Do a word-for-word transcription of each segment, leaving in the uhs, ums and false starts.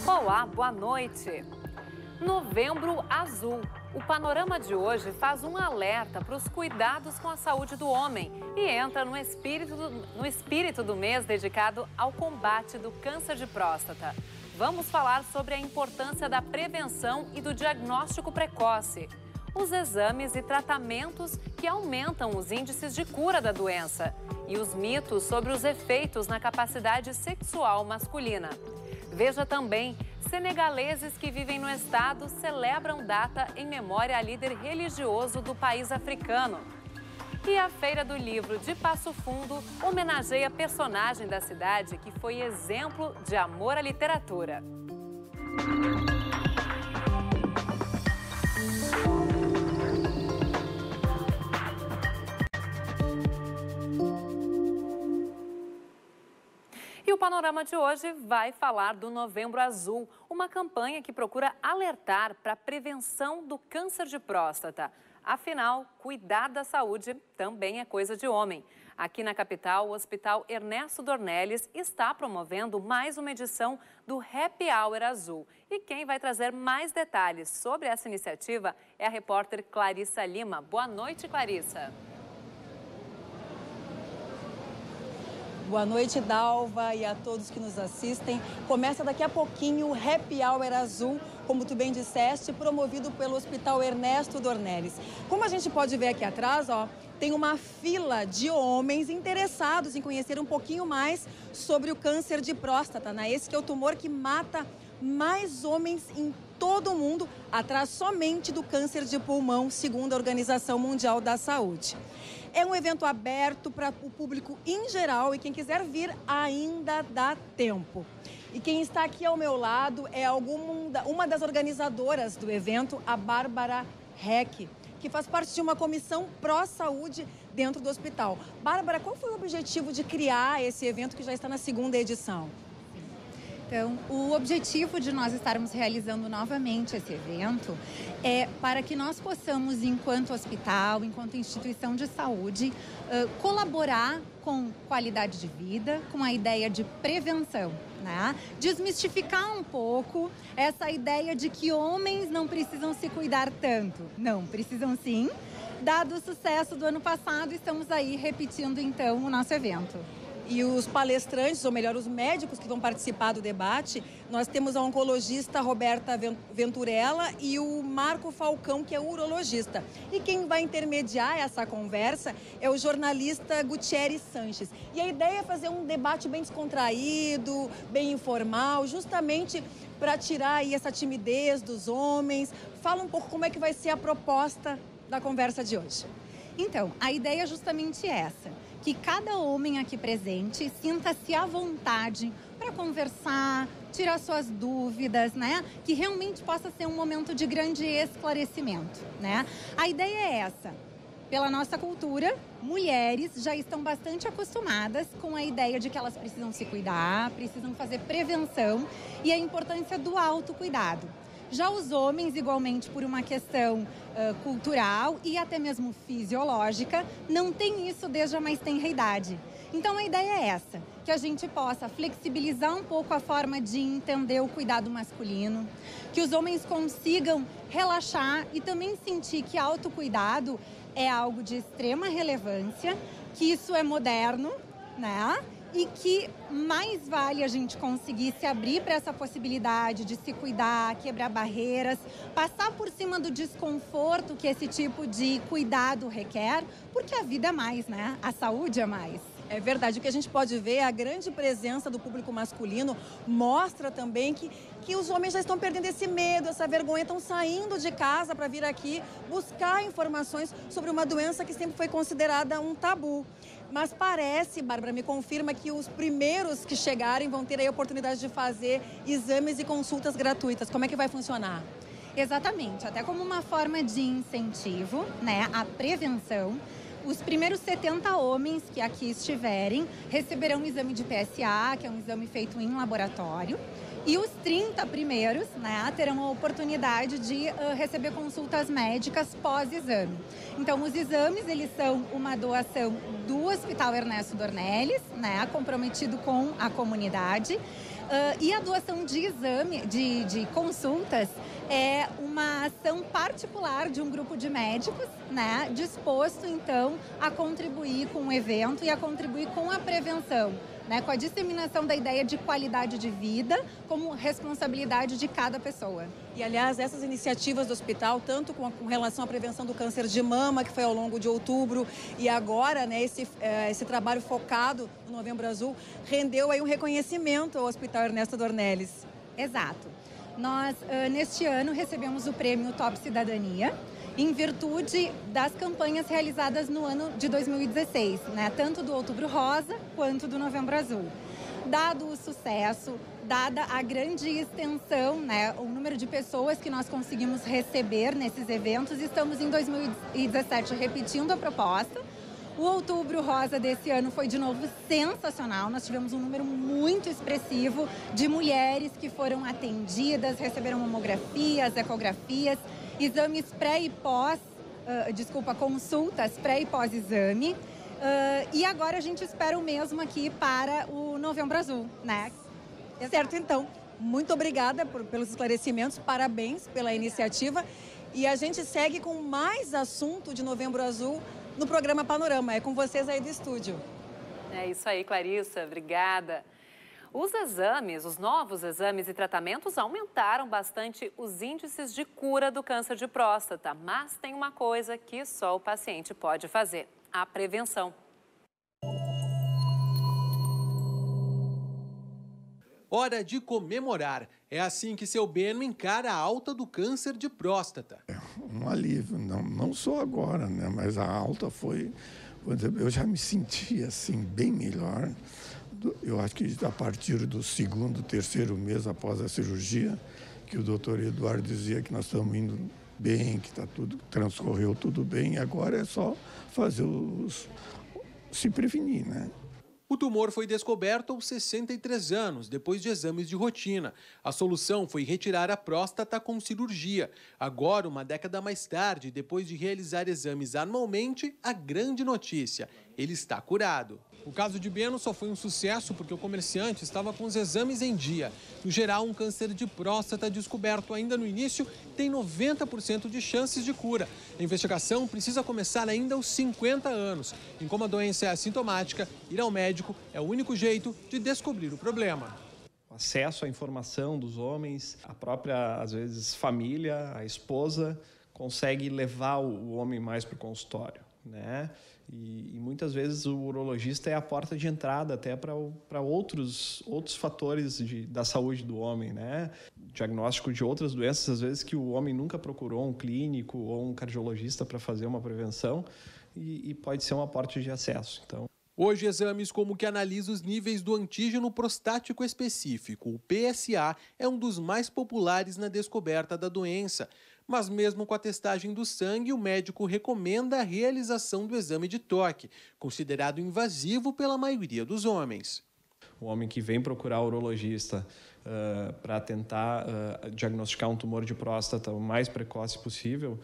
Olá, boa noite. Novembro Azul. O panorama de hoje faz um alerta para os cuidados com a saúde do homem e entra no espírito, do, no espírito do mês dedicado ao combate do câncer de próstata. Vamos falar sobre a importância da prevenção e do diagnóstico precoce, os exames e tratamentos que aumentam os índices de cura da doença e os mitos sobre os efeitos na capacidade sexual masculina. Veja também, senegaleses que vivem no estado celebram data em memória a líder religioso do país africano. E a Feira do Livro de Passo Fundo homenageia personagem da cidade que foi exemplo de amor à literatura. E o panorama de hoje vai falar do Novembro Azul, uma campanha que procura alertar para a prevenção do câncer de próstata. Afinal, cuidar da saúde também é coisa de homem. Aqui na capital, o Hospital Ernesto Dornelles está promovendo mais uma edição do Happy Hour Azul. E quem vai trazer mais detalhes sobre essa iniciativa é a repórter Clarissa Lima. Boa noite, Clarissa. Boa noite, Dalva, e a todos que nos assistem. Começa daqui a pouquinho o Happy Hour Azul, como tu bem disseste, promovido pelo Hospital Ernesto Dornelles. Como a gente pode ver aqui atrás, ó, tem uma fila de homens interessados em conhecer um pouquinho mais sobre o câncer de próstata, né? Esse que é o tumor que mata mais homens em todo o mundo, atrás somente do câncer de pulmão, segundo a Organização Mundial da Saúde. É um evento aberto para o público em geral e quem quiser vir ainda dá tempo. E quem está aqui ao meu lado é alguma, uma das organizadoras do evento, a Bárbara Heck, que faz parte de uma comissão pró-saúde dentro do hospital. Bárbara, qual foi o objetivo de criar esse evento que já está na segunda edição? Então, o objetivo de nós estarmos realizando novamente esse evento é para que nós possamos, enquanto hospital, enquanto instituição de saúde, uh, colaborar com qualidade de vida, com a ideia de prevenção, né? Desmistificar um pouco essa ideia de que homens não precisam se cuidar tanto. Não, precisam sim. Dado o sucesso do ano passado, estamos aí repetindo então o nosso evento. E os palestrantes, ou melhor, os médicos que vão participar do debate, nós temos a oncologista Roberta Venturella e o Marco Falcão, que é urologista. E quem vai intermediar essa conversa é o jornalista Gutierrez Sanches. E a ideia é fazer um debate bem descontraído, bem informal, justamente para tirar aí essa timidez dos homens. Fala um pouco como é que vai ser a proposta da conversa de hoje. Então, a ideia é justamente essa, que cada homem aqui presente sinta-se à vontade para conversar, tirar suas dúvidas, né? Que realmente possa ser um momento de grande esclarecimento, né? A ideia é essa. Pela nossa cultura, mulheres já estão bastante acostumadas com a ideia de que elas precisam se cuidar, precisam fazer prevenção e a importância do autocuidado. Já os homens, igualmente por uma questão uh, cultural e até mesmo fisiológica, não tem isso desde a mais tenra idade. Então a ideia é essa, que a gente possa flexibilizar um pouco a forma de entender o cuidado masculino, que os homens consigam relaxar e também sentir que autocuidado é algo de extrema relevância, que isso é moderno, né? E que mais vale a gente conseguir se abrir para essa possibilidade de se cuidar, quebrar barreiras, passar por cima do desconforto que esse tipo de cuidado requer, porque a vida é mais, né? A saúde é mais. É verdade, o que a gente pode ver, a grande presença do público masculino mostra também que, que os homens já estão perdendo esse medo, essa vergonha, estão saindo de casa para vir aqui buscar informações sobre uma doença que sempre foi considerada um tabu. Mas parece, Bárbara, me confirma que os primeiros que chegarem vão ter a oportunidade de fazer exames e consultas gratuitas. Como é que vai funcionar? Exatamente, até como uma forma de incentivo, né, à prevenção. Os primeiros setenta homens que aqui estiverem receberão um exame de P S A, que é um exame feito em laboratório. E os trinta primeiros, né, terão a oportunidade de uh, receber consultas médicas pós-exame. Então, os exames, eles são uma doação do Hospital Ernesto Dornelles, né, comprometido com a comunidade. Uh, e a doação de exame, de, de consultas, é uma ação particular de um grupo de médicos, né, disposto, então, a contribuir com o evento e a contribuir com a prevenção, né, com a disseminação da ideia de qualidade de vida como responsabilidade de cada pessoa. E, aliás, essas iniciativas do hospital, tanto com, a, com relação à prevenção do câncer de mama, que foi ao longo de outubro, e agora, né, esse, eh, esse trabalho focado no Novembro Azul, rendeu aí um reconhecimento ao Hospital Ernesto Dornelles. Exato. Nós, uh, neste ano, recebemos o prêmio Top Cidadania, em virtude das campanhas realizadas no ano de dois mil e dezesseis, né? Tanto do Outubro Rosa quanto do Novembro Azul. Dado o sucesso, dada a grande extensão, né, o número de pessoas que nós conseguimos receber nesses eventos, estamos em dois mil e dezessete repetindo a proposta. O Outubro Rosa desse ano foi, de novo, sensacional. Nós tivemos um número muito expressivo de mulheres que foram atendidas, receberam mamografias, ecografias, exames pré e pós, uh, desculpa, consultas pré e pós-exame. Uh, e agora a gente espera o mesmo aqui para o Novembro Azul, né? Certo, então. Muito obrigada por, pelos esclarecimentos, parabéns pela iniciativa. E a gente segue com mais assunto de Novembro Azul no programa Panorama. É com vocês aí do estúdio. É isso aí, Clarissa. Obrigada. Os exames, os novos exames e tratamentos aumentaram bastante os índices de cura do câncer de próstata. Mas tem uma coisa que só o paciente pode fazer: a prevenção. Hora de comemorar. É assim que seu Beno encara a alta do câncer de próstata. É um alívio, não, não só agora, né? Mas a alta foi... Eu já me senti assim, bem melhor. Eu acho que a partir do segundo, terceiro mês após a cirurgia, que o doutor Eduardo dizia que nós estamos indo bem, que tá tudo, transcorreu tudo bem, agora é só fazer os... se prevenir, né? O tumor foi descoberto aos sessenta e três anos, depois de exames de rotina. A solução foi retirar a próstata com cirurgia. Agora, uma década mais tarde, depois de realizar exames anualmente, a grande notícia: ele está curado. O caso de Beno só foi um sucesso porque o comerciante estava com os exames em dia. No geral, um câncer de próstata descoberto ainda no início tem noventa por cento de chances de cura. A investigação precisa começar ainda aos cinquenta anos. E como a doença é assintomática, ir ao médico é o único jeito de descobrir o problema. O acesso à informação dos homens, a própria, às vezes, família, a esposa, consegue levar o homem mais para o consultório, né? E, e muitas vezes o urologista é a porta de entrada até para outros, outros fatores de, da saúde do homem, né? Diagnóstico de outras doenças, às vezes, que o homem nunca procurou um clínico ou um cardiologista para fazer uma prevenção, e, e pode ser uma porta de acesso. Então, hoje, exames como o que analisa os níveis do antígeno prostático específico, o P S A, é um dos mais populares na descoberta da doença. Mas mesmo com a testagem do sangue, o médico recomenda a realização do exame de toque, considerado invasivo pela maioria dos homens. O homem que vem procurar o urologista uh, para tentar uh, diagnosticar um tumor de próstata o mais precoce possível,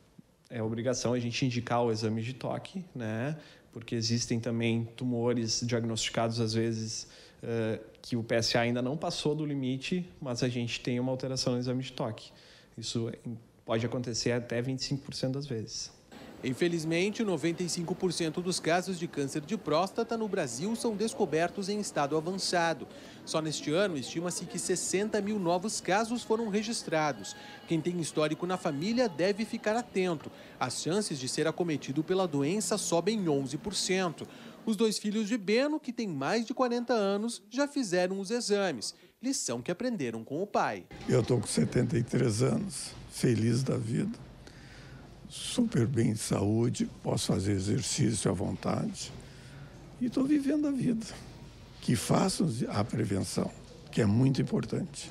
é obrigação a gente indicar o exame de toque, né? Porque existem também tumores diagnosticados, às vezes, uh, que o P S A ainda não passou do limite, mas a gente tem uma alteração no exame de toque. Isso pode acontecer até vinte e cinco por cento das vezes. Infelizmente, noventa e cinco por cento dos casos de câncer de próstata no Brasil são descobertos em estado avançado. Só neste ano, estima-se que sessenta mil novos casos foram registrados. Quem tem histórico na família deve ficar atento. As chances de ser acometido pela doença sobem em onze por cento. Os dois filhos de Beno, que têm mais de quarenta anos, já fizeram os exames. Lição que aprenderam com o pai. Eu estou com setenta e três anos, feliz da vida, super bem de saúde, posso fazer exercício à vontade e estou vivendo a vida. Que façam a prevenção, que é muito importante.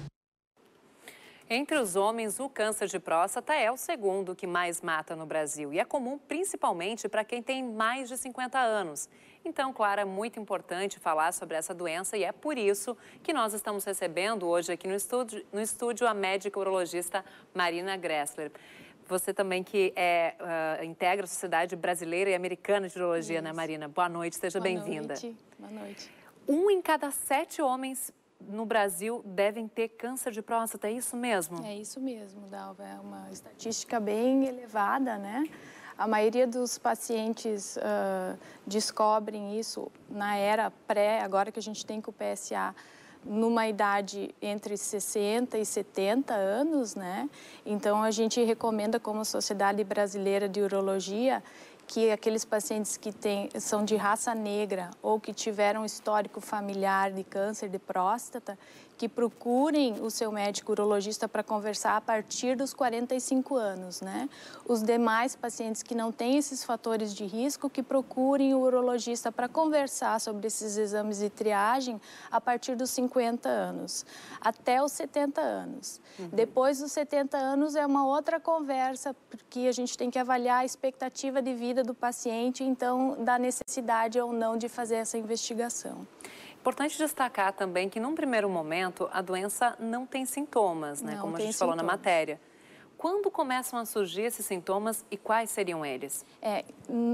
Entre os homens, o câncer de próstata é o segundo que mais mata no Brasil e é comum principalmente para quem tem mais de cinquenta anos. Então, claro, é muito importante falar sobre essa doença e é por isso que nós estamos recebendo hoje aqui no estúdio, no estúdio a médica urologista Marina Gressler. Você também que é, uh, integra a Sociedade Brasileira e Americana de Urologia, isso, né, Marina? Boa noite, seja bem-vinda. Boa noite. Boa noite. Um em cada sete homens no Brasil devem ter câncer de próstata, é isso mesmo? É isso mesmo, Dalva, é uma estatística bem elevada, né? A maioria dos pacientes uh, descobrem isso na era pré, agora que a gente tem com o P S A, numa idade entre sessenta e setenta anos, né? Então, a gente recomenda como Sociedade Brasileira de Urologia que aqueles pacientes que têm, são de raça negra ou que tiveram histórico familiar de câncer de próstata, que procurem o seu médico urologista para conversar a partir dos quarenta e cinco anos, né? Os demais pacientes que não têm esses fatores de risco, que procurem o urologista para conversar sobre esses exames de triagem a partir dos cinquenta anos, até os setenta anos. Uhum. Depois dos setenta anos é uma outra conversa, porque a gente tem que avaliar a expectativa de vida do paciente, então, da necessidade ou não de fazer essa investigação. Importante destacar também que, num primeiro momento, a doença não tem sintomas, né? Não Como a tem gente falou na sintomas. matéria. Quando começam a surgir esses sintomas e quais seriam eles? É,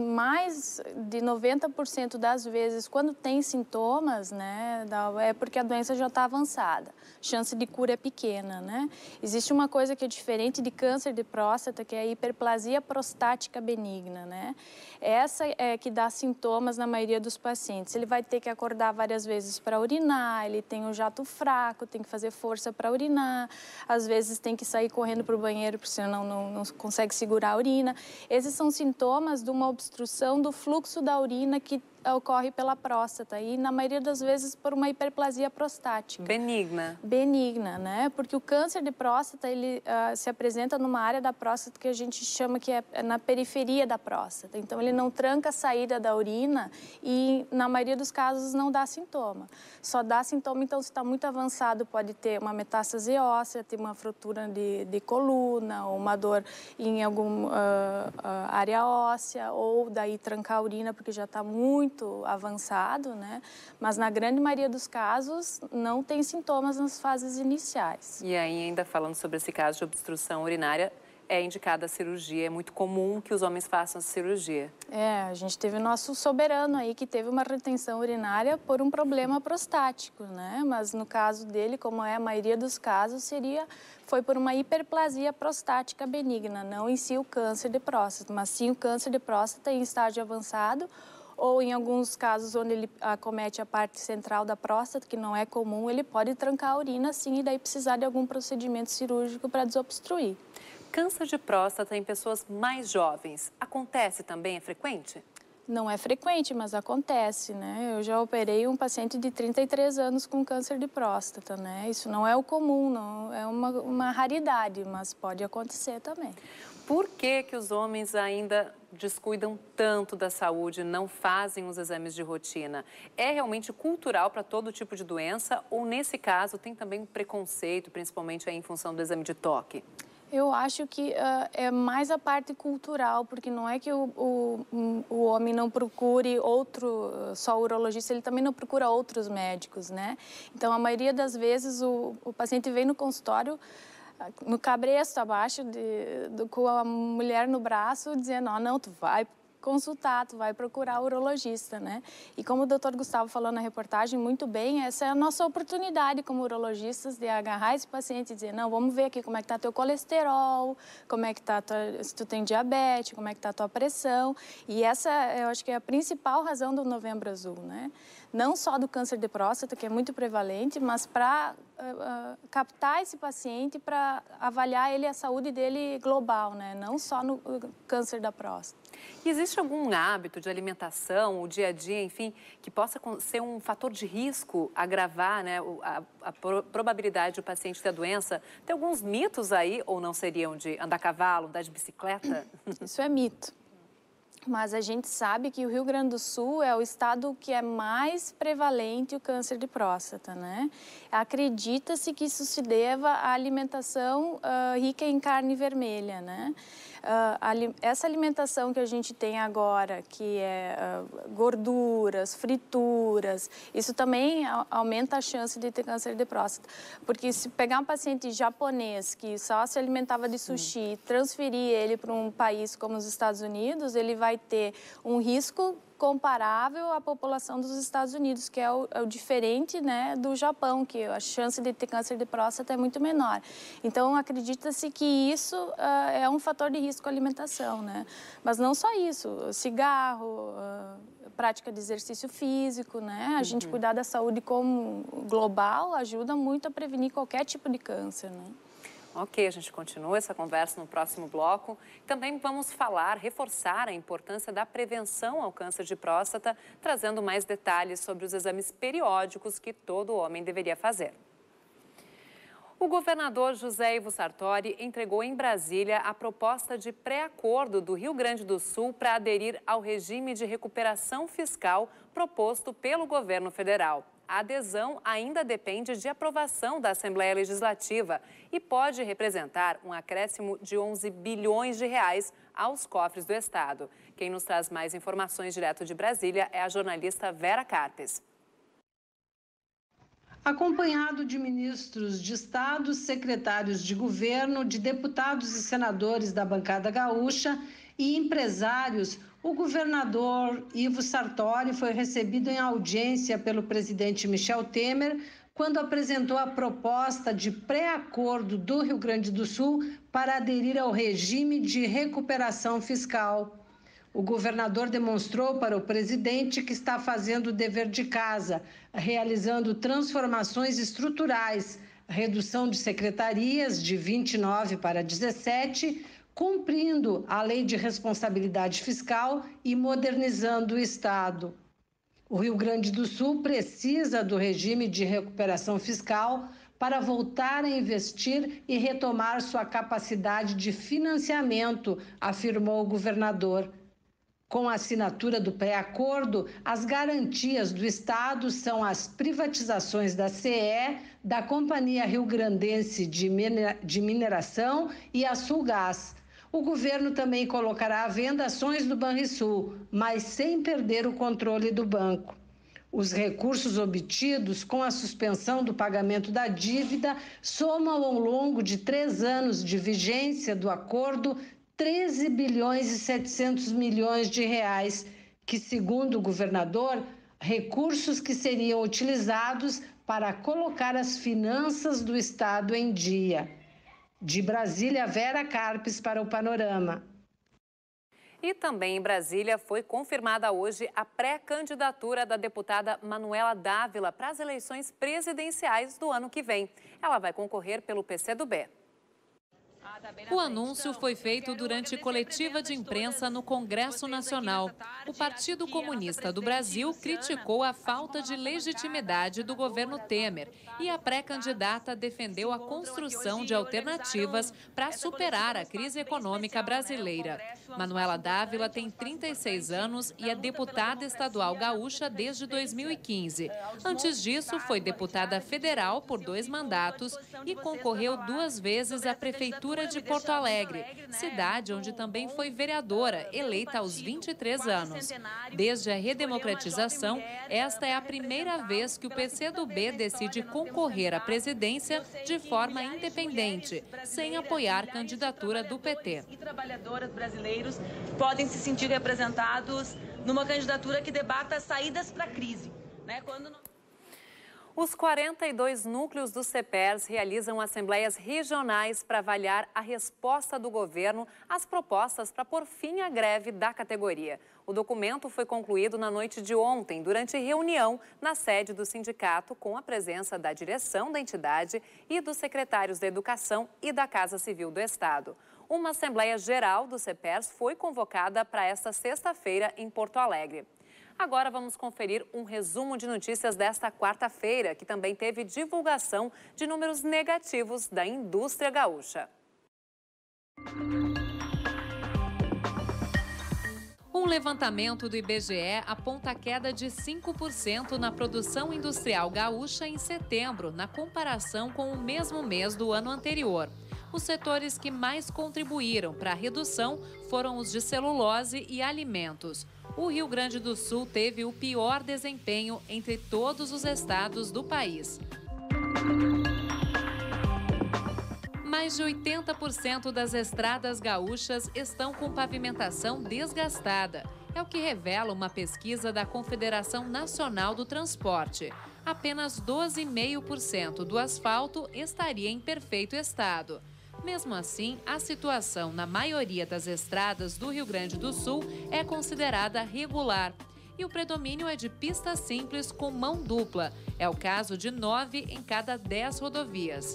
mais de noventa por cento das vezes, quando tem sintomas, né, é porque a doença já está avançada. Chance de cura é pequena, né? Existe uma coisa que é diferente de câncer de próstata, que é a hiperplasia prostática benigna, né? Essa é que dá sintomas na maioria dos pacientes. Ele vai ter que acordar várias vezes para urinar, ele tem um jato fraco, tem que fazer força para urinar, às vezes tem que sair correndo para o banheiro, porque senão não, não consegue segurar a urina. Esses são sintomas de uma obstrução do fluxo da urina que ocorre pela próstata e, na maioria das vezes, por uma hiperplasia prostática. Benigna. Benigna, né? Porque o câncer de próstata, ele uh, se apresenta numa área da próstata que a gente chama que é na periferia da próstata. Então, ele não tranca a saída da urina e, na maioria dos casos, não dá sintoma. Só dá sintoma, então, se está muito avançado, pode ter uma metástase óssea, ter uma fratura de, de coluna, ou uma dor em alguma uh, uh, área óssea, ou daí trancar a urina, porque já está muito avançado, né? Mas na grande maioria dos casos não tem sintomas nas fases iniciais. E aí, ainda falando sobre esse caso de obstrução urinária, é indicada a cirurgia, é muito comum que os homens façam essa cirurgia. É, a gente teve o nosso soberano aí que teve uma retenção urinária por um problema prostático, né? Mas no caso dele, como é a maioria dos casos, seria foi por uma hiperplasia prostática benigna, não em si o câncer de próstata, mas sim o câncer de próstata em estágio avançado, ou em alguns casos onde ele acomete a parte central da próstata, que não é comum, ele pode trancar a urina sim e daí precisar de algum procedimento cirúrgico para desobstruir. Câncer de próstata em pessoas mais jovens, acontece também, é frequente? Não é frequente, mas acontece, né? Eu já operei um paciente de trinta e três anos com câncer de próstata, né? Isso não é o comum, não é uma, uma raridade, mas pode acontecer também. Por que que os homens ainda descuidam tanto da saúde, não fazem os exames de rotina? É realmente cultural para todo tipo de doença ou, nesse caso, tem também um preconceito, principalmente aí em função do exame de toque? Eu acho que uh, é mais a parte cultural, porque não é que o, o, o homem não procure outro, só urologista, ele também não procura outros médicos, né? Então, a maioria das vezes, o, o paciente vem no consultório no cabresto abaixo, de, do, com a mulher no braço, dizendo, oh, não, tu vai consultar, tu vai procurar o urologista, né? E como o doutor Gustavo falou na reportagem muito bem, essa é a nossa oportunidade como urologistas de agarrar esse paciente e dizer, não, vamos ver aqui como é que tá teu colesterol, como é que tá, tua, se tu tem diabetes, como é que tá a tua pressão. E essa, eu acho que é a principal razão do Novembro Azul, né? Não só do câncer de próstata, que é muito prevalente, mas para uh, uh, captar esse paciente, para avaliar ele, a saúde dele global, né? Não só no uh, câncer da próstata. E existe algum hábito de alimentação, o dia a dia, enfim, que possa ser um fator de risco, agravar, né, a, a probabilidade do paciente ter a doença? Tem alguns mitos aí, ou não seriam, de andar a cavalo, andar de bicicleta? Isso é mito. Mas a gente sabe que o Rio Grande do Sul é o estado que é mais prevalente o câncer de próstata, né? Acredita-se que isso se deva à alimentação uh, rica em carne vermelha, né? Uh, essa alimentação que a gente tem agora, que é uh, gorduras, frituras, isso também aumenta a chance de ter câncer de próstata. Porque se pegar um paciente japonês que só se alimentava de sushi e transferir ele para um país como os Estados Unidos, ele vai ter um risco comparável à população dos Estados Unidos, que é o, é o diferente, né, do Japão, que a chance de ter câncer de próstata é muito menor. Então, acredita-se que isso uh, é um fator de risco à alimentação, né? Mas não só isso, cigarro, uh, prática de exercício físico, né? A gente cuidar da saúde como global ajuda muito a prevenir qualquer tipo de câncer, né? Ok, a gente continua essa conversa no próximo bloco. Também vamos falar, reforçar a importância da prevenção ao câncer de próstata, trazendo mais detalhes sobre os exames periódicos que todo homem deveria fazer. O governador José Ivo Sartori entregou em Brasília a proposta de pré-acordo do Rio Grande do Sul para aderir ao regime de recuperação fiscal proposto pelo governo federal. A adesão ainda depende de aprovação da Assembleia Legislativa e pode representar um acréscimo de onze bilhões de reais aos cofres do Estado. Quem nos traz mais informações direto de Brasília é a jornalista Vera Carpes. Acompanhado de ministros de Estado, secretários de governo, de deputados e senadores da bancada gaúcha e empresários, o governador Ivo Sartori foi recebido em audiência pelo presidente Michel Temer quando apresentou a proposta de pré-acordo do Rio Grande do Sul para aderir ao regime de recuperação fiscal. O governador demonstrou para o presidente que está fazendo o dever de casa, realizando transformações estruturais, redução de secretarias de vinte e nove para dezessete, cumprindo a lei de responsabilidade fiscal e modernizando o Estado. O Rio Grande do Sul precisa do regime de recuperação fiscal para voltar a investir e retomar sua capacidade de financiamento, afirmou o governador. Com a assinatura do pré-acordo, as garantias do Estado são as privatizações da C E, da Companhia Rio-Grandense de Mineração e a Sulgás. O governo também colocará à venda ações do Banrisul, mas sem perder o controle do banco. Os recursos obtidos com a suspensão do pagamento da dívida somam ao longo de três anos de vigência do acordo treze bilhões e setecentos milhões de reais, que, segundo o governador, recursos que seriam utilizados para colocar as finanças do Estado em dia. De Brasília, Vera Carpes para o Panorama. E também em Brasília foi confirmada hoje a pré-candidatura da deputada Manuela Dávila para as eleições presidenciais do ano que vem. Ela vai concorrer pelo P C do B. O anúncio foi feito durante coletiva de imprensa no Congresso Nacional. O Partido Comunista do Brasil criticou a falta de legitimidade do governo Temer e a pré-candidata defendeu a construção de alternativas para superar a crise econômica brasileira. Manuela Dávila tem trinta e seis anos e é deputada estadual gaúcha desde dois mil e quinze. Antes disso, foi deputada federal por dois mandatos e concorreu duas vezes à Prefeitura de Porto Alegre, cidade onde também foi vereadora, eleita aos vinte e três anos. Desde a redemocratização, esta é a primeira vez que o P C do B decide concorrer à presidência de forma independente, sem apoiar candidatura do P T. E trabalhadoras brasileiros podem se sentir representados numa candidatura que debata saídas para a crise, né? Quando não... Os quarenta e dois núcleos do CEPERS realizam assembleias regionais para avaliar a resposta do governo às propostas para pôr fim à greve da categoria. O documento foi concluído na noite de ontem, durante reunião na sede do sindicato, com a presença da direção da entidade e dos secretários da Educação e da Casa Civil do Estado. Uma assembleia geral do CEPERS foi convocada para esta sexta-feira em Porto Alegre. Agora vamos conferir um resumo de notícias desta quarta-feira, que também teve divulgação de números negativos da indústria gaúcha. Um levantamento do I B G E aponta queda de cinco por cento na produção industrial gaúcha em setembro, na comparação com o mesmo mês do ano anterior. Os setores que mais contribuíram para a redução foram os de celulose e alimentos. O Rio Grande do Sul teve o pior desempenho entre todos os estados do país. Mais de oitenta por cento das estradas gaúchas estão com pavimentação desgastada É o que revela uma pesquisa da Confederação Nacional do Transporte. Apenas doze vírgula cinco por cento do asfalto estaria em perfeito estado. Mesmo assim, a situação na maioria das estradas do Rio Grande do Sul é considerada regular. E o predomínio é de pista simples com mão dupla. É o caso de nove em cada dez rodovias.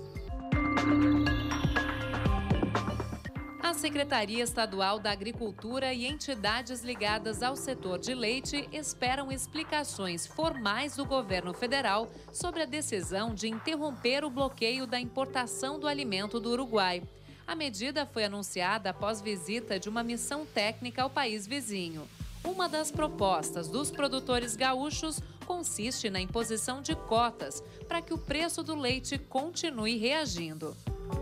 A Secretaria Estadual da Agricultura e entidades ligadas ao setor de leite esperam explicações formais do governo federal sobre a decisão de interromper o bloqueio da importação do alimento do Uruguai. A medida foi anunciada após visita de uma missão técnica ao país vizinho. Uma das propostas dos produtores gaúchos consiste na imposição de cotas para que o preço do leite continue reagindo.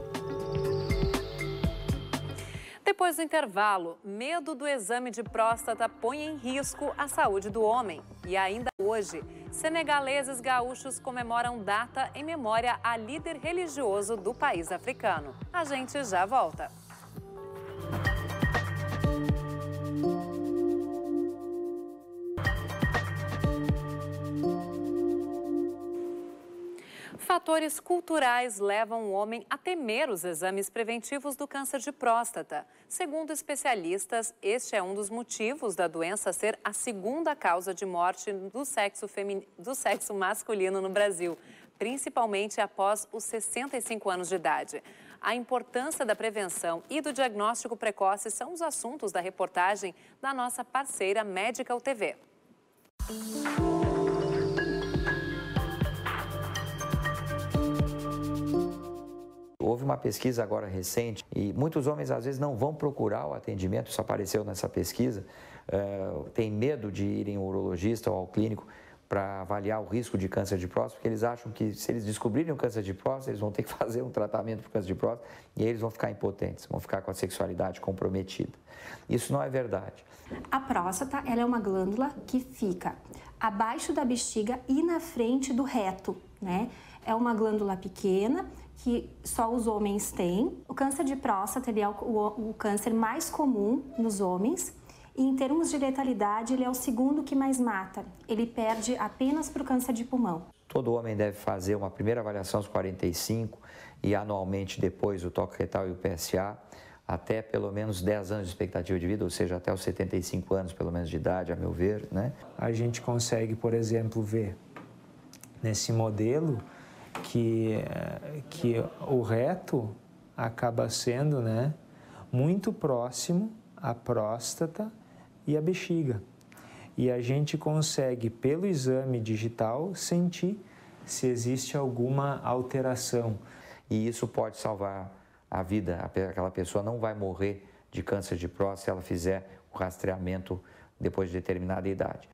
Depois do intervalo, medo do exame de próstata põe em risco a saúde do homem. E ainda hoje, senegaleses gaúchos comemoram data em memória a líder religioso do país africano. A gente já volta. Fatores culturais levam o homem a temer os exames preventivos do câncer de próstata. Segundo especialistas, este é um dos motivos da doença ser a segunda causa de morte do sexo, femin... do sexo masculino no Brasil, principalmente após os sessenta e cinco anos de idade. A importância da prevenção e do diagnóstico precoce são os assuntos da reportagem da nossa parceira Medical T V. Houve uma pesquisa agora recente e muitos homens às vezes não vão procurar o atendimento, isso apareceu nessa pesquisa, uh, tem medo de irem ao urologista ou ao clínico para avaliar o risco de câncer de próstata, porque eles acham que se eles descobrirem o câncer de próstata, eles vão ter que fazer um tratamento para o câncer de próstata e aí eles vão ficar impotentes, vão ficar com a sexualidade comprometida. Isso não é verdade. A próstata, ela é uma glândula que fica abaixo da bexiga e na frente do reto, né? É uma glândula pequena que só os homens têm. O câncer de próstata ele é o, o, o câncer mais comum nos homens e em termos de letalidade ele é o segundo que mais mata. Ele perde apenas para o câncer de pulmão. Todo homem deve fazer uma primeira avaliação aos quarenta e cinco e anualmente depois o toque retal e o P S A até pelo menos dez anos de expectativa de vida, ou seja, até os setenta e cinco anos pelo menos de idade, a meu ver, né? A gente consegue, por exemplo, ver nesse modelo que, que o reto acaba sendo, né, muito próximo à próstata e à bexiga. E a gente consegue, pelo exame digital, sentir se existe alguma alteração. E isso pode salvar a vida. Aquela pessoa não vai morrer de câncer de próstata se ela fizer o rastreamento depois de determinada idade.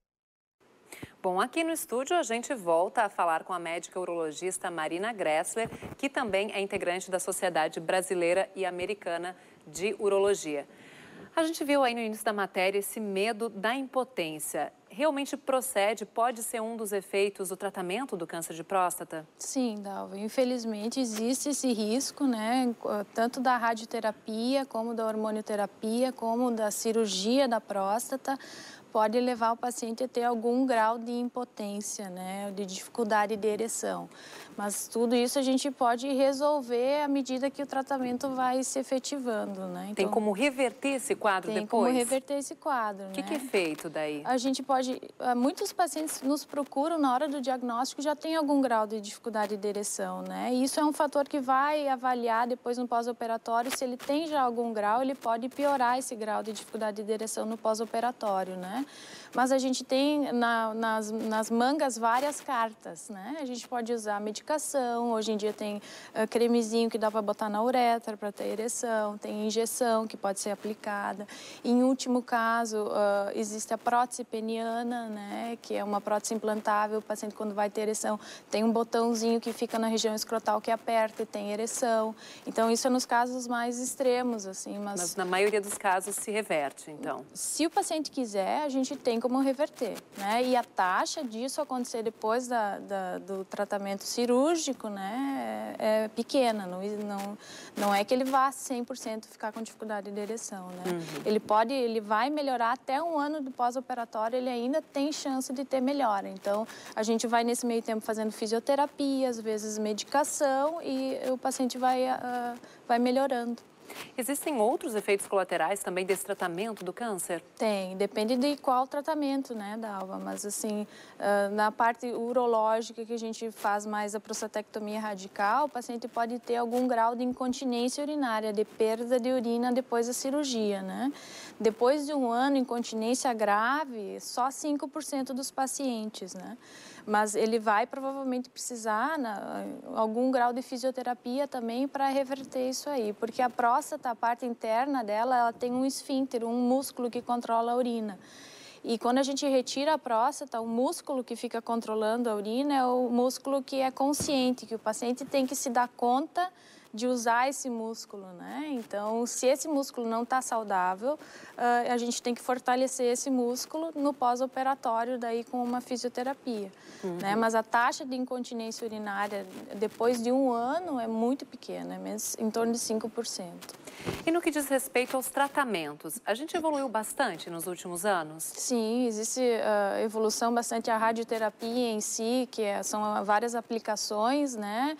Bom, aqui no estúdio a gente volta a falar com a médica urologista Marina Gressler, que também é integrante da Sociedade Brasileira e Americana de Urologia. A gente viu aí no início da matéria esse medo da impotência. Realmente procede, pode ser um dos efeitos do tratamento do câncer de próstata? Sim, Dalva. Infelizmente existe esse risco, né? Tanto da radioterapia, como da hormonioterapia, como da cirurgia da próstata. Pode levar o paciente a ter algum grau de impotência, né, de dificuldade de ereção. Mas tudo isso a gente pode resolver à medida que o tratamento vai se efetivando, né? Então, tem como reverter esse quadro tem depois? Tem como reverter esse quadro, O que, né? que é feito daí? A gente pode... Muitos pacientes nos procuram na hora do diagnóstico já tem algum grau de dificuldade de ereção, né? E isso é um fator que vai avaliar depois no pós-operatório. Se ele tem já algum grau, ele pode piorar esse grau de dificuldade de ereção no pós-operatório, né? Mas a gente tem na, nas, nas mangas várias cartas, né? A gente pode usar medicação, hoje em dia tem uh, cremezinho que dá para botar na uretra para ter ereção, tem injeção que pode ser aplicada. Em último caso, uh, existe a prótese peniana, né? Que é uma prótese implantável, o paciente quando vai ter ereção tem um botãozinho que fica na região escrotal que aperta e tem ereção. Então isso é nos casos mais extremos, assim. Mas, mas na maioria dos casos se reverte, então? Se o paciente quiser, a gente tem como reverter, né? E a taxa disso acontecer depois da, da, do tratamento cirúrgico, né, é, é pequena. Não, não, não é que ele vá cem por cento ficar com dificuldade de ereção, né? Uhum. Ele pode, ele vai melhorar até um ano do pós-operatório, ele ainda tem chance de ter melhora. Então, a gente vai nesse meio tempo fazendo fisioterapia, às vezes medicação, e o paciente vai, uh, vai melhorando. Existem outros efeitos colaterais também desse tratamento do câncer? Tem, depende de qual tratamento, né, Dalva? Mas, assim, na parte urológica, que a gente faz mais a prostatectomia radical, o paciente pode ter algum grau de incontinência urinária, de perda de urina depois da cirurgia, né? Depois de um ano, incontinência grave, só cinco por cento dos pacientes, né? Mas ele vai provavelmente precisar na, algum grau de fisioterapia também para reverter isso aí, porque a próstata, a parte interna dela, ela tem um esfíncter, um músculo que controla a urina. E quando a gente retira a próstata, o músculo que fica controlando a urina é o músculo que é consciente, que o paciente tem que se dar conta de usar esse músculo, né? Então, se esse músculo não está saudável, a gente tem que fortalecer esse músculo no pós-operatório, daí com uma fisioterapia, uhum. né? Mas a taxa de incontinência urinária depois de um ano é muito pequena, é menos, em torno de cinco por cento. E no que diz respeito aos tratamentos, a gente evoluiu bastante nos últimos anos? Sim, existe uh, evolução bastante. A radioterapia em si, que é, são várias aplicações, né?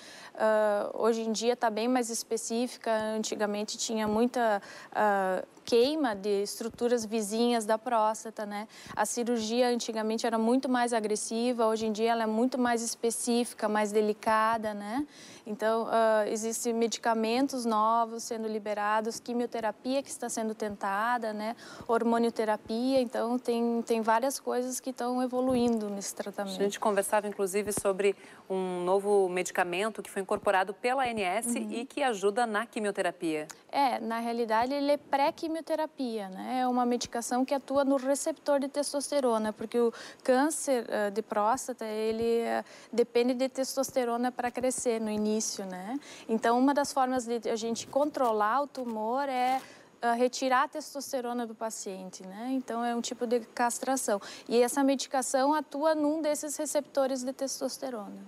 Uh, hoje em dia está bem mais específica. Antigamente tinha muita uh, queima de estruturas vizinhas da próstata, né? A cirurgia antigamente era muito mais agressiva, hoje em dia ela é muito mais específica, mais delicada, né? Então, uh, existem medicamentos novos sendo liberados, quimioterapia que está sendo tentada, né? Hormonioterapia, então tem, tem várias coisas que estão evoluindo nesse tratamento. A gente conversava, inclusive, sobre um novo medicamento que foi incorporado pela A N S uhum. e que ajuda na quimioterapia. É, na realidade, ele é pré-quimioterapia, né? É uma medicação que atua no receptor de testosterona, porque o câncer uh, de próstata, ele uh, depende de testosterona para crescer no início, né? Então, uma das formas de a gente controlar o tumor é uh, retirar a testosterona do paciente, né? Então, é um tipo de castração. E essa medicação atua num desses receptores de testosterona.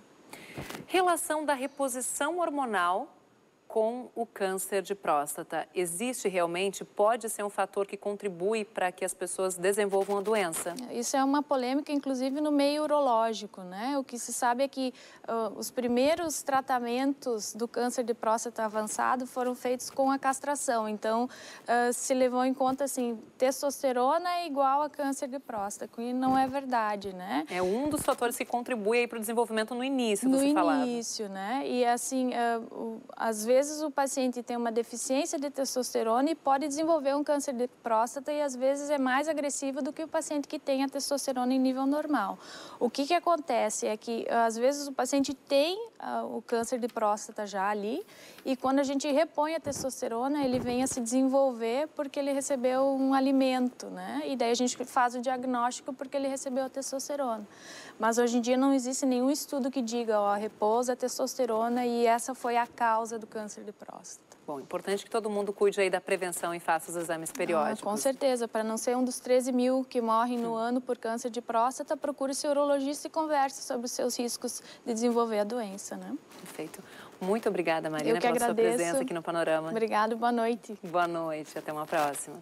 Relação da reposição hormonal com o câncer de próstata. Existe realmente, pode ser um fator que contribui para que as pessoas desenvolvam a doença? Isso é uma polêmica, inclusive, no meio urológico, né? O que se sabe é que uh, os primeiros tratamentos do câncer de próstata avançado foram feitos com a castração. Então, uh, se levou em conta, assim, testosterona é igual a câncer de próstata, e não é verdade, né? É um dos fatores que contribui para o desenvolvimento no início, no você falava. No início, né? E, assim, uh, uh, às vezes, Às vezes o paciente tem uma deficiência de testosterona e pode desenvolver um câncer de próstata e às vezes é mais agressivo do que o paciente que tem a testosterona em nível normal. O que que acontece é que às vezes o paciente tem uh, o câncer de próstata já ali e quando a gente repõe a testosterona ele vem a se desenvolver porque ele recebeu um alimento, né? E daí a gente faz o diagnóstico porque ele recebeu a testosterona. Mas hoje em dia não existe nenhum estudo que diga, ó, repousa a testosterona e essa foi a causa do câncer de próstata. Bom, importante que todo mundo cuide aí da prevenção e faça os exames periódicos. Ah, com certeza, para não ser um dos treze mil que morrem no ano por câncer de próstata, procure seu urologista e converse sobre os seus riscos de desenvolver a doença, né? Perfeito. Muito obrigada, Marina, Eu que pela agradeço. sua presença aqui no Panorama. Obrigada, boa noite. Boa noite, até uma próxima.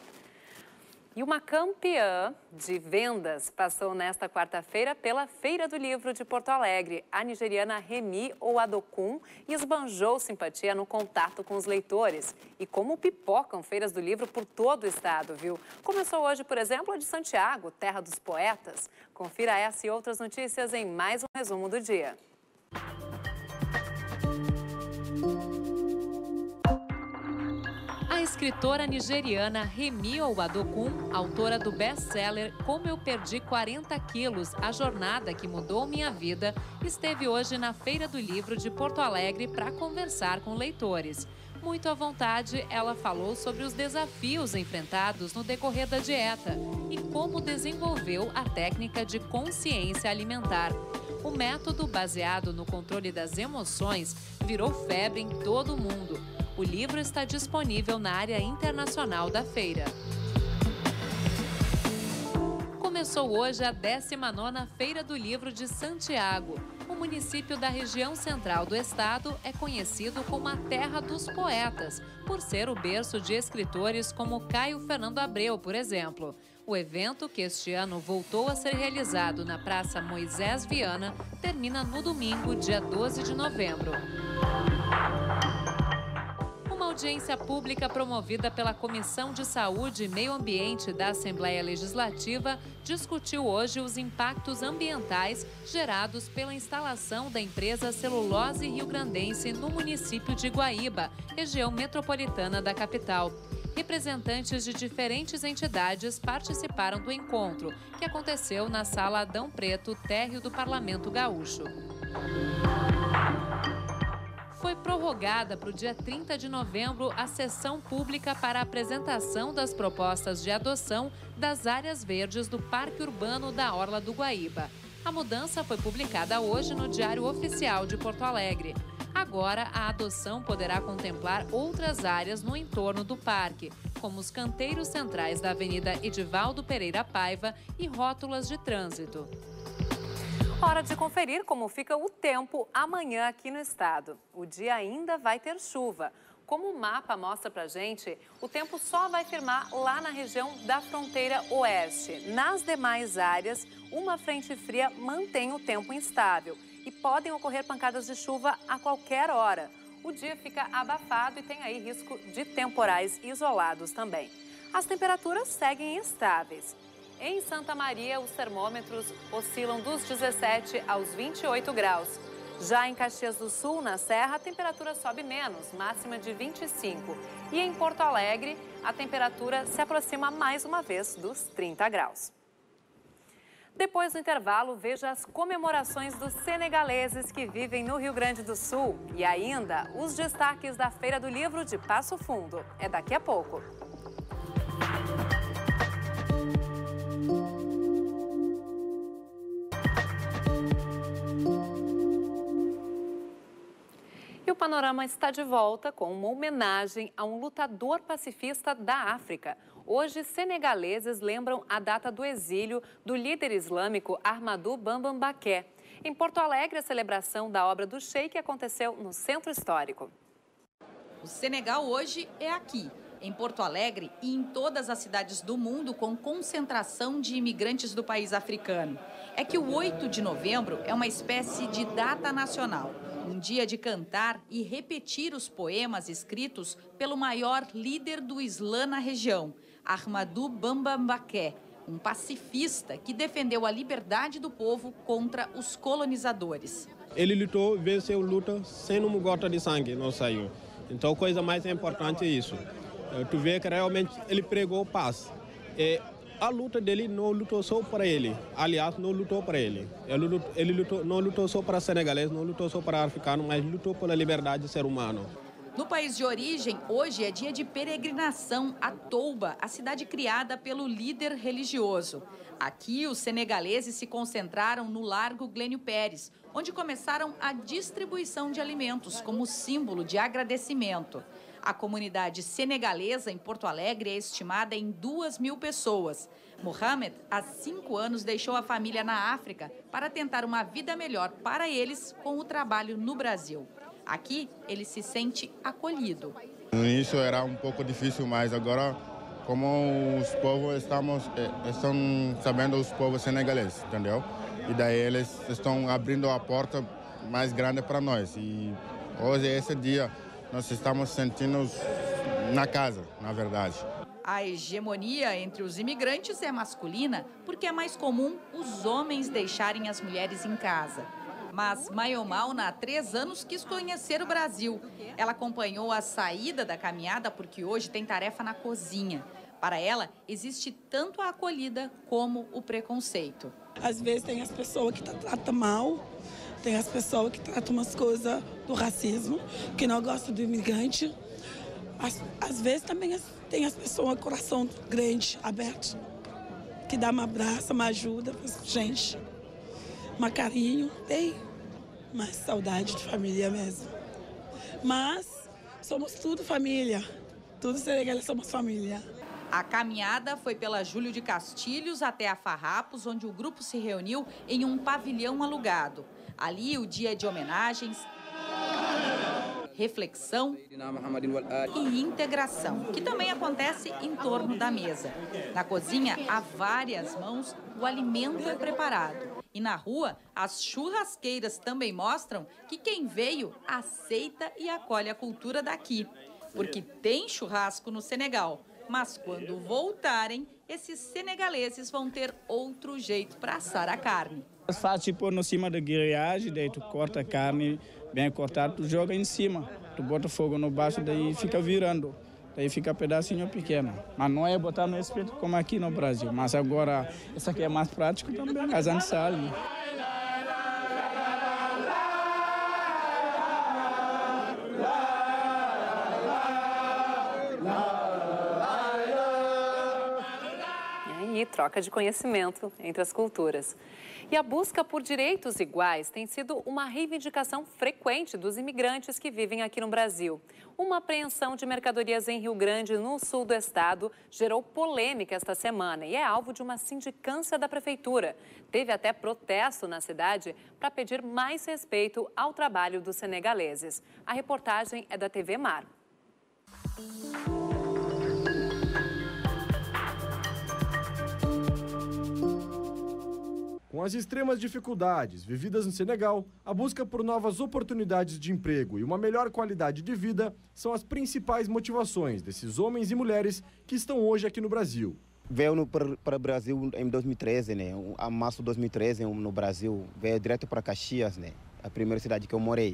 E uma campeã de vendas passou nesta quarta-feira pela Feira do Livro de Porto Alegre. A nigeriana Remi Owadokun esbanjou simpatia no contato com os leitores. E como pipocam feiras do livro por todo o estado, viu? Começou hoje, por exemplo, a de Santiago, terra dos poetas. Confira essa e outras notícias em mais um resumo do dia. A escritora nigeriana Remi Owadokun, autora do best-seller Como Eu Perdi quarenta quilos, a jornada que mudou minha vida, esteve hoje na Feira do Livro de Porto Alegre para conversar com leitores. Muito à vontade, ela falou sobre os desafios enfrentados no decorrer da dieta e como desenvolveu a técnica de consciência alimentar. O método, baseado no controle das emoções, virou febre em todo o mundo. O livro está disponível na área internacional da feira. Começou hoje a décima nona Feira do Livro de Santiago. O município da região central do estado é conhecido como a Terra dos Poetas, por ser o berço de escritores como Caio Fernando Abreu, por exemplo. O evento, que este ano voltou a ser realizado na Praça Moisés Viana, termina no domingo, dia doze de novembro. Uma audiência pública promovida pela Comissão de Saúde e Meio Ambiente da Assembleia Legislativa discutiu hoje os impactos ambientais gerados pela instalação da empresa Celulose Riograndense no município de Guaíba, região metropolitana da capital. Representantes de diferentes entidades participaram do encontro, que aconteceu na Sala Adão Preto, térreo do Parlamento Gaúcho. Foi prorrogada para o dia trinta de novembro a sessão pública para a apresentação das propostas de adoção das áreas verdes do Parque Urbano da Orla do Guaíba. A mudança foi publicada hoje no Diário Oficial de Porto Alegre. Agora, a adoção poderá contemplar outras áreas no entorno do parque, como os canteiros centrais da Avenida Edivaldo Pereira Paiva e rótulas de trânsito. Hora de conferir como fica o tempo amanhã aqui no estado. O dia ainda vai ter chuva. Como o mapa mostra pra gente, o tempo só vai firmar lá na região da fronteira oeste. Nas demais áreas, uma frente fria mantém o tempo instável e podem ocorrer pancadas de chuva a qualquer hora. O dia fica abafado e tem aí risco de temporais isolados também. As temperaturas seguem estáveis. Em Santa Maria, os termômetros oscilam dos dezessete aos vinte e oito graus. Já em Caxias do Sul, na Serra, a temperatura sobe menos, máxima de vinte e cinco. E em Porto Alegre, a temperatura se aproxima mais uma vez dos trinta graus. Depois do intervalo, veja as comemorações dos senegaleses que vivem no Rio Grande do Sul. E ainda, os destaques da Feira do Livro de Passo Fundo. É daqui a pouco. E o Panorama está de volta com uma homenagem a um lutador pacifista da África. Hoje, senegaleses lembram a data do exílio do líder islâmico Ahmadou Bamba Mbaké. Em Porto Alegre, a celebração da obra do Sheik aconteceu no Centro Histórico. O Senegal hoje é aqui, em Porto Alegre e em todas as cidades do mundo com concentração de imigrantes do país africano. É que o oito de novembro é uma espécie de data nacional. Um dia de cantar e repetir os poemas escritos pelo maior líder do Islã na região, Ahmadou Bamba Mbaké, um pacifista que defendeu a liberdade do povo contra os colonizadores. Ele lutou, venceu luta sem uma gota de sangue, não saiu. Então a coisa mais importante é isso. Tu vê que realmente ele pregou paz. E a luta dele não lutou só para ele. Aliás, não lutou para ele. Ele, lutou, ele lutou, não lutou só para senegalês, não lutou só para africano, mas lutou pela liberdade do ser humano. No país de origem, hoje é dia de peregrinação a Touba, a cidade criada pelo líder religioso. Aqui, os senegaleses se concentraram no Largo Glênio Pérez, onde começaram a distribuição de alimentos como símbolo de agradecimento. A comunidade senegalesa em Porto Alegre é estimada em duas mil pessoas. Mohamed, há cinco anos, deixou a família na África para tentar uma vida melhor para eles com o trabalho no Brasil. Aqui, ele se sente acolhido. No início era um pouco difícil, mas agora, como os povos estamos, estão sabendo os povos senegaleses, entendeu? E daí eles estão abrindo a porta mais grande para nós. E hoje, esse dia, nós estamos sentindo na casa, na verdade. A hegemonia entre os imigrantes é masculina porque é mais comum os homens deixarem as mulheres em casa. Mas Maiomauna, há três anos, quis conhecer o Brasil. Ela acompanhou a saída da caminhada porque hoje tem tarefa na cozinha. Para ela, existe tanto a acolhida como o preconceito. Às vezes tem as pessoas que tratam mal, tem as pessoas que tratam umas coisas do racismo, que não gostam do imigrante. Às, às vezes também as, tem as pessoas com coração grande, aberto, que dá um abraço, uma ajuda, gente, um carinho, tem mais saudade de família mesmo. Mas somos tudo família, tudo senegalês somos família. A caminhada foi pela Júlio de Castilhos até a Farrapos, onde o grupo se reuniu em um pavilhão alugado. Ali, o dia de homenagens, reflexão e integração, que também acontece em torno da mesa. Na cozinha, há várias mãos, o alimento é preparado. E na rua, as churrasqueiras também mostram que quem veio aceita e acolhe a cultura daqui. Porque tem churrasco no Senegal, mas quando voltarem, esses senegaleses vão ter outro jeito para assar a carne. É fácil pôr no cima da grelhagem, daí tu corta a carne bem cortada, tu joga em cima. Tu bota fogo no baixo, daí fica virando. Daí fica pedacinho pequeno. Mas não é botar no espeto como aqui no Brasil. Mas agora, isso aqui é mais prático também, a gente sabe. E troca de conhecimento entre as culturas. E a busca por direitos iguais tem sido uma reivindicação frequente dos imigrantes que vivem aqui no Brasil. Uma apreensão de mercadorias em Rio Grande, no sul do estado, gerou polêmica esta semana e é alvo de uma sindicância da prefeitura. Teve até protesto na cidade para pedir mais respeito ao trabalho dos senegaleses. A reportagem é da T V Mar. Com as extremas dificuldades vividas no Senegal, a busca por novas oportunidades de emprego e uma melhor qualidade de vida são as principais motivações desses homens e mulheres que estão hoje aqui no Brasil. Veio para o Brasil em dois mil e treze, né? A março de dois mil e treze, no Brasil, veio direto para Caxias, né? A primeira cidade que eu morei.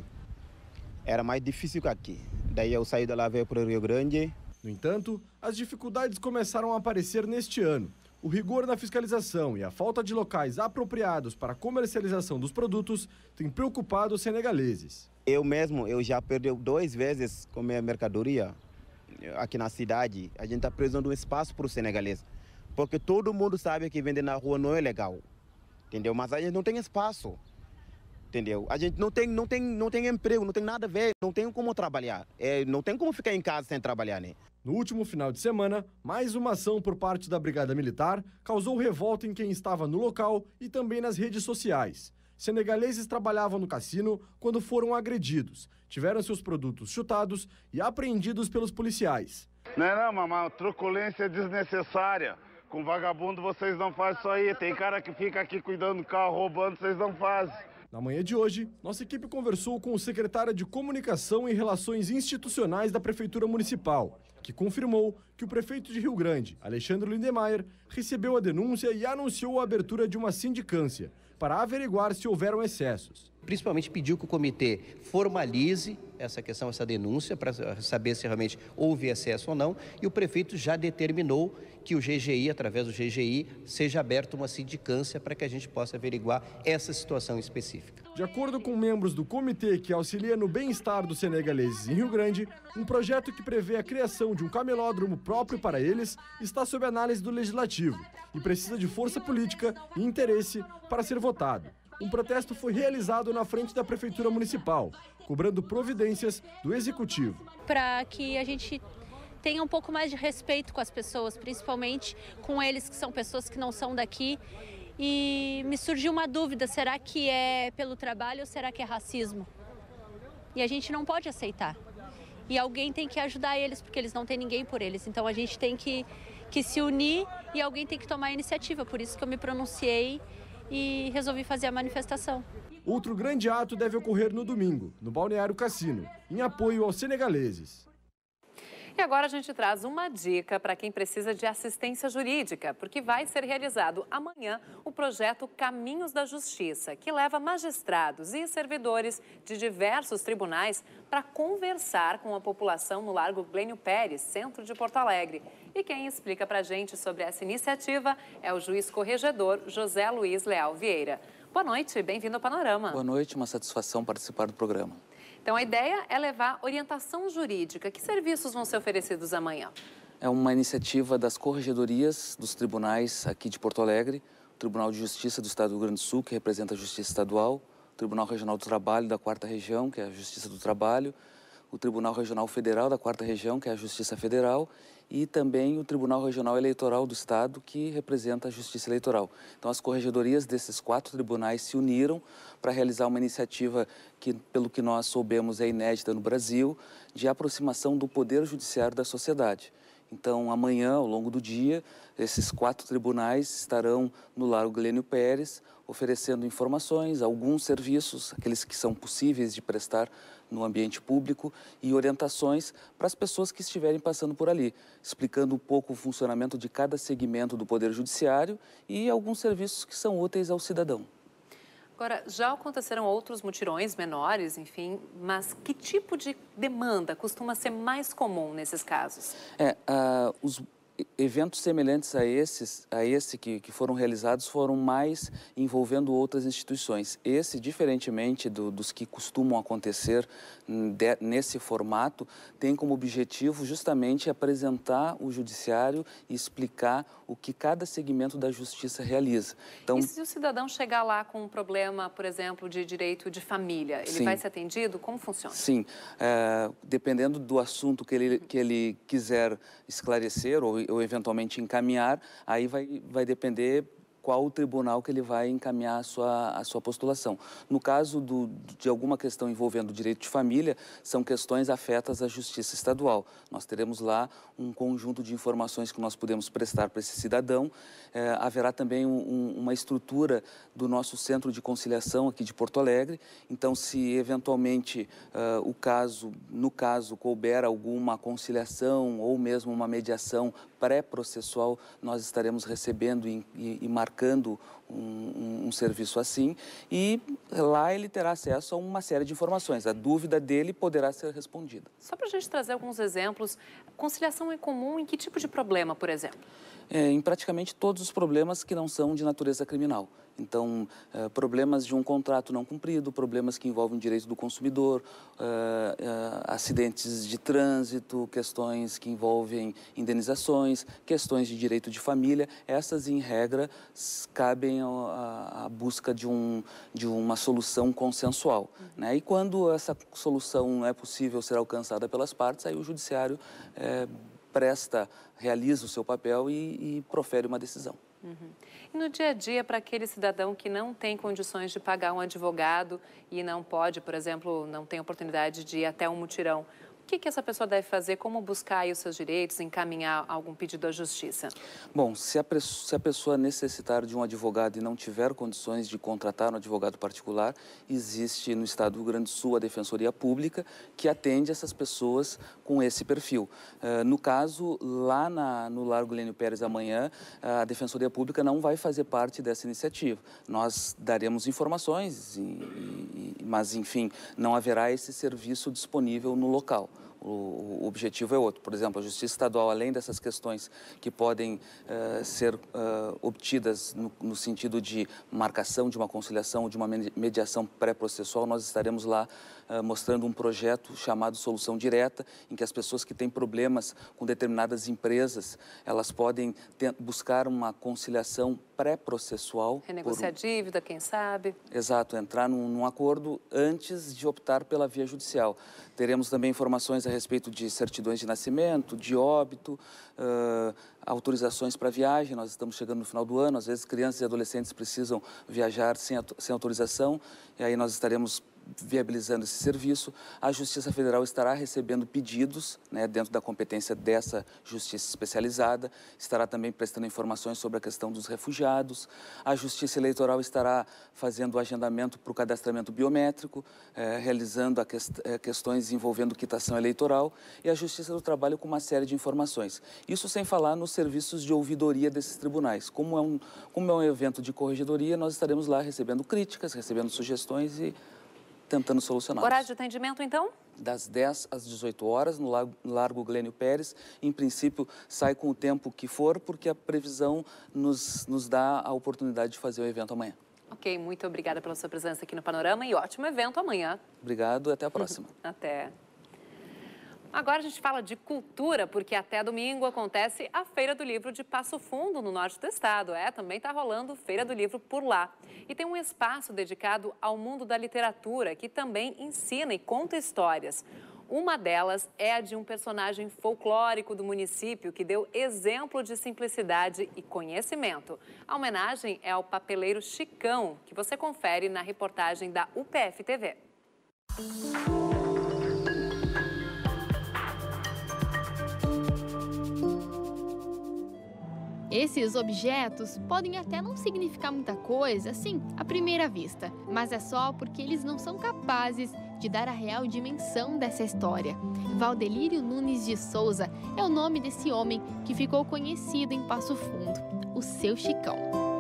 Era mais difícil que aqui. Daí eu saí de lá, veio para o Rio Grande. No entanto, as dificuldades começaram a aparecer neste ano. O rigor na fiscalização e a falta de locais apropriados para a comercialização dos produtos tem preocupado os senegaleses. Eu mesmo, eu já perdi duas vezes com minha mercadoria aqui na cidade. A gente está precisando de um espaço para o senegalês, porque todo mundo sabe que vender na rua não é legal, entendeu? Mas a gente não tem espaço, entendeu? A gente não tem, não tem, não tem emprego, não tem nada a ver, não tem como trabalhar, é, não tem como ficar em casa sem trabalhar, né? No último final de semana, mais uma ação por parte da Brigada Militar causou revolta em quem estava no local e também nas redes sociais. Senegaleses trabalhavam no cassino quando foram agredidos, tiveram seus produtos chutados e apreendidos pelos policiais. Não é não, mamãe, truculência desnecessária. Com vagabundo vocês não fazem isso aí. Tem cara que fica aqui cuidando do carro, roubando, vocês não fazem. Na manhã de hoje, nossa equipe conversou com o secretário de Comunicação e Relações Institucionais da Prefeitura Municipal, que confirmou que o prefeito de Rio Grande, Alexandre Lindemeyer, recebeu a denúncia e anunciou a abertura de uma sindicância para averiguar se houveram excessos. Principalmente pediu que o comitê formalize essa questão, essa denúncia, para saber se realmente houve excesso ou não, e o prefeito já determinou que o G G I, através do G G I, seja aberta uma sindicância para que a gente possa averiguar essa situação específica. De acordo com membros do comitê que auxilia no bem-estar dos senegaleses em Rio Grande, um projeto que prevê a criação de um camelódromo próprio para eles está sob análise do Legislativo e precisa de força política e interesse para ser votado. Um protesto foi realizado na frente da Prefeitura Municipal, cobrando providências do Executivo. Para que a gente tenha um pouco mais de respeito com as pessoas, principalmente com eles que são pessoas que não são daqui. E me surgiu uma dúvida, será que é pelo trabalho ou será que é racismo? E a gente não pode aceitar. E alguém tem que ajudar eles, porque eles não têm ninguém por eles. Então a gente tem que, que se unir e alguém tem que tomar a iniciativa. Por isso que eu me pronunciei e resolvi fazer a manifestação. Outro grande ato deve ocorrer no domingo, no Balneário Cassino, em apoio aos senegaleses. E agora a gente traz uma dica para quem precisa de assistência jurídica, porque vai ser realizado amanhã o projeto Caminhos da Justiça, que leva magistrados e servidores de diversos tribunais para conversar com a população no Largo Glênio Pérez, centro de Porto Alegre. E quem explica para a gente sobre essa iniciativa é o juiz corregedor José Luiz Leal Vieira. Boa noite, bem-vindo ao Panorama. Boa noite, uma satisfação participar do programa. Então, a ideia é levar orientação jurídica. Que serviços vão ser oferecidos amanhã? É uma iniciativa das corregedorias dos tribunais aqui de Porto Alegre, o Tribunal de Justiça do Estado do Rio Grande do Sul, que representa a Justiça Estadual, o Tribunal Regional do Trabalho da Quarta Região, que é a Justiça do Trabalho, o Tribunal Regional Federal da Quarta Região, que é a Justiça Federal, e também o Tribunal Regional Eleitoral do Estado, que representa a Justiça Eleitoral. Então, as corregedorias desses quatro tribunais se uniram para realizar uma iniciativa que, pelo que nós soubemos, é inédita no Brasil, de aproximação do Poder Judiciário da sociedade. Então, amanhã, ao longo do dia, esses quatro tribunais estarão no Largo Glênio Pérez, oferecendo informações, alguns serviços, aqueles que são possíveis de prestar no ambiente público, e orientações para as pessoas que estiverem passando por ali, explicando um pouco o funcionamento de cada segmento do Poder Judiciário e alguns serviços que são úteis ao cidadão. Agora, já aconteceram outros mutirões menores, enfim, mas que tipo de demanda costuma ser mais comum nesses casos? É, uh, os eventos semelhantes a esses, a esse que, que foram realizados, foram mais envolvendo outras instituições. Esse, diferentemente do, dos que costumam acontecer de, nesse formato, tem como objetivo justamente apresentar o judiciário e explicar o que cada segmento da justiça realiza. Então, e se o cidadão chegar lá com um problema, por exemplo, de direito de família, ele sim. vai ser atendido? Como funciona? Sim, é, dependendo do assunto que ele, que ele quiser esclarecer ou ou eventualmente encaminhar, aí vai, vai depender qual o tribunal que ele vai encaminhar a sua, a sua postulação. No caso do, de alguma questão envolvendo o direito de família, são questões afetas à Justiça Estadual. Nós teremos lá um conjunto de informações que nós podemos prestar para esse cidadão. É, haverá também um, uma estrutura do nosso Centro de Conciliação aqui de Porto Alegre. Então, se eventualmente uh, o caso, no caso, couber alguma conciliação ou mesmo uma mediação pré-processual, nós estaremos recebendo e, e, e marcando um, um, um serviço assim, e lá ele terá acesso a uma série de informações. A dúvida dele poderá ser respondida. Só para a gente trazer alguns exemplos, conciliação é comum em que tipo de problema, por exemplo? É, em praticamente todos os problemas que não são de natureza criminal. Então, eh, problemas de um contrato não cumprido, problemas que envolvem o direito do consumidor, eh, eh, acidentes de trânsito, questões que envolvem indenizações, questões de direito de família, essas, em regra, cabem à busca de, um, de uma solução consensual. Uhum. Né? E quando essa solução não é possível ser alcançada pelas partes, aí o judiciário eh, presta, realiza o seu papel e, e profere uma decisão. Uhum. E no dia a dia, para aquele cidadão que não tem condições de pagar um advogado e não pode, por exemplo, não tem oportunidade de ir até um mutirão, o que, que essa pessoa deve fazer? Como buscar aí os seus direitos, encaminhar algum pedido à justiça? Bom, se a, se a pessoa necessitar de um advogado e não tiver condições de contratar um advogado particular, existe no Estado do Rio Grande do Sul a Defensoria Pública que atende essas pessoas com esse perfil. Uh, no caso, lá na, no Largo Glênio Pérez amanhã, a Defensoria Pública não vai fazer parte dessa iniciativa. Nós daremos informações, e, e, mas, enfim, não haverá esse serviço disponível no local. O, o objetivo é outro. Por exemplo, a Justiça Estadual, além dessas questões que podem uh, ser uh, obtidas no, no sentido de marcação de uma conciliação, de uma mediação pré-processual, nós estaremos lá uh, mostrando um projeto chamado Solução Direta, em que as pessoas que têm problemas com determinadas empresas, elas podem ter, buscar uma conciliação pré-processual. Renegociar por... dívida, quem sabe. Exato, entrar num, num acordo antes de optar pela via judicial. Teremos também informações a respeito de certidões de nascimento, de óbito, uh, autorizações para viagem. Nós estamos chegando no final do ano, às vezes crianças e adolescentes precisam viajar sem, sem autorização, e aí nós estaremos viabilizando esse serviço. A Justiça Federal estará recebendo pedidos, né, dentro da competência dessa justiça especializada, estará também prestando informações sobre a questão dos refugiados. A Justiça Eleitoral estará fazendo o agendamento para o cadastramento biométrico, eh, realizando a quest eh, questões envolvendo quitação eleitoral, e a Justiça do Trabalho com uma série de informações. Isso sem falar nos serviços de ouvidoria desses tribunais. Como é um, como é um evento de corregedoria, nós estaremos lá recebendo críticas, recebendo sugestões e tentando solucionar. Horário de atendimento, então? Das dez às dezoito horas, no Largo Glênio Pérez. Em princípio, sai com o tempo que for, porque a previsão nos, nos dá a oportunidade de fazer o evento amanhã. Ok, muito obrigada pela sua presença aqui no Panorama e ótimo evento amanhã. Obrigado e até a próxima. Até. Agora a gente fala de cultura, porque até domingo acontece a Feira do Livro de Passo Fundo, no norte do estado. É, também está rolando Feira do Livro por lá. E tem um espaço dedicado ao mundo da literatura, que também ensina e conta histórias. Uma delas é a de um personagem folclórico do município que deu exemplo de simplicidade e conhecimento. A homenagem é ao papeleiro Chicão, que você confere na reportagem da U P F T V. Esses objetos podem até não significar muita coisa, assim, à primeira vista, mas é só porque eles não são capazes de dar a real dimensão dessa história. Valdelírio Nunes de Souza é o nome desse homem que ficou conhecido em Passo Fundo, o seu Chicão.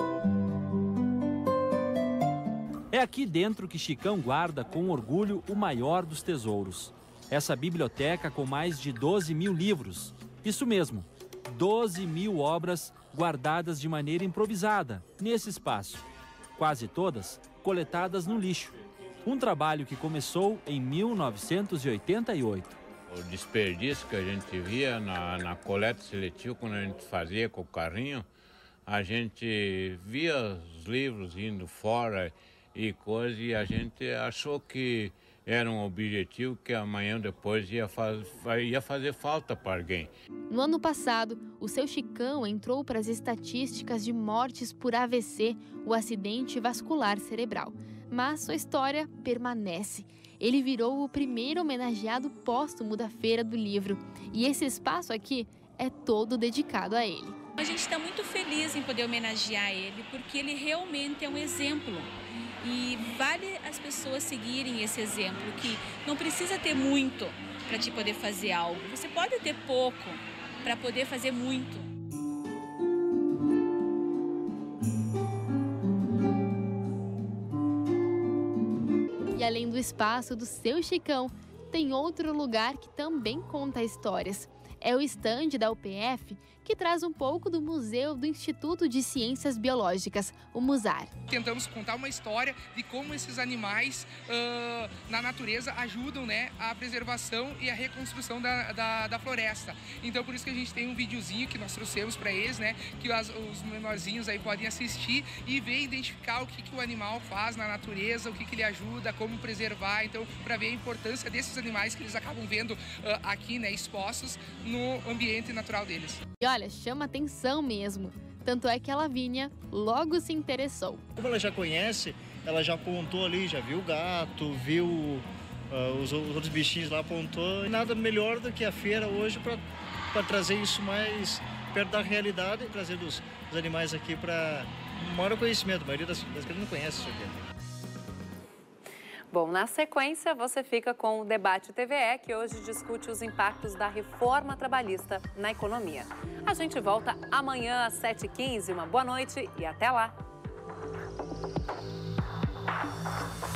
É aqui dentro que Chicão guarda com orgulho o maior dos tesouros. Essa biblioteca com mais de doze mil livros. Isso mesmo, doze mil obras guardadas de maneira improvisada nesse espaço. Quase todas coletadas no lixo. Um trabalho que começou em mil novecentos e oitenta e oito. O desperdício que a gente via na, na coleta seletiva, quando a gente fazia com o carrinho, a gente via os livros indo fora e coisa, e a gente achou que era um objetivo que amanhã depois ia, faz, ia fazer falta para alguém. No ano passado, o seu Chicão entrou para as estatísticas de mortes por A V C, o acidente vascular cerebral. Mas sua história permanece. Ele virou o primeiro homenageado póstumo da Feira do Livro. E esse espaço aqui é todo dedicado a ele. A gente está muito feliz em poder homenagear ele, porque ele realmente é um exemplo. E vale as pessoas seguirem esse exemplo, que não precisa ter muito para te poder fazer algo. Você pode ter pouco para poder fazer muito. E além do espaço do seu Chicão, tem outro lugar que também conta histórias. É o estande da U P F, que traz um pouco do Museu do Instituto de Ciências Biológicas, o MUSAR. Tentamos contar uma história de como esses animais uh, na natureza ajudam, né, a preservação e a reconstrução da, da, da floresta. Então, por isso que a gente tem um videozinho que nós trouxemos para eles, né, que as, os menorzinhos aí podem assistir e ver, identificar o que, que o animal faz na natureza, o que, que ele ajuda, como preservar. Então, para ver a importância desses animais que eles acabam vendo uh, aqui, né, expostos no ambiente natural deles. E olha, chama atenção mesmo. Tanto é que a Lavínia logo se interessou. Como ela já conhece, ela já apontou ali, já viu o gato, viu uh, os, os outros bichinhos lá, apontou. E nada melhor do que a feira hoje para trazer isso mais perto da realidade e trazer os, os animais aqui para maior conhecimento. A maioria das, das crianças não conhece isso aqui. Bom, na sequência, você fica com o Debate T V E, que hoje discute os impactos da reforma trabalhista na economia. A gente volta amanhã às sete e quinze. Uma boa noite e até lá!